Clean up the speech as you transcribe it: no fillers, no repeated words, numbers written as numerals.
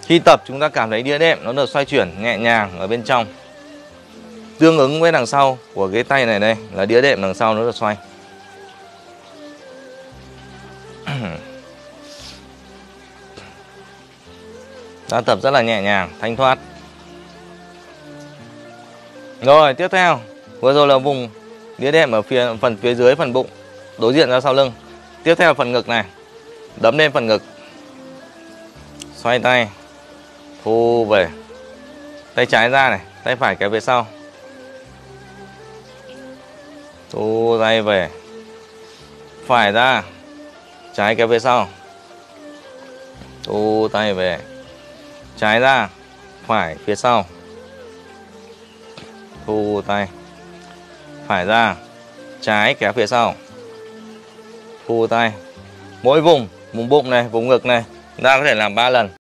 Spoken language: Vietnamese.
Khi tập chúng ta cảm thấy đĩa đệm nó được xoay chuyển nhẹ nhàng ở bên trong. Tương ứng với đằng sau của cái tay này đây là đĩa đệm đằng sau nó được xoay. Ta tập rất là nhẹ nhàng, thanh thoát. Rồi tiếp theo, vừa rồi là vùng đĩa đệm ở phần phía dưới phần bụng, đối diện ra sau lưng. Tiếp theo phần ngực này, đấm lên phần ngực, xoay tay, thu về, tay trái ra này, tay phải kéo về sau, thu tay về, phải ra, trái kéo về sau, thu tay về, trái ra, phải phía sau, thu tay, phải ra, trái kéo phía sau, thu tay. Mỗi vùng bụng này, vùng ngực này, chúng ta có thể làm 3 lần.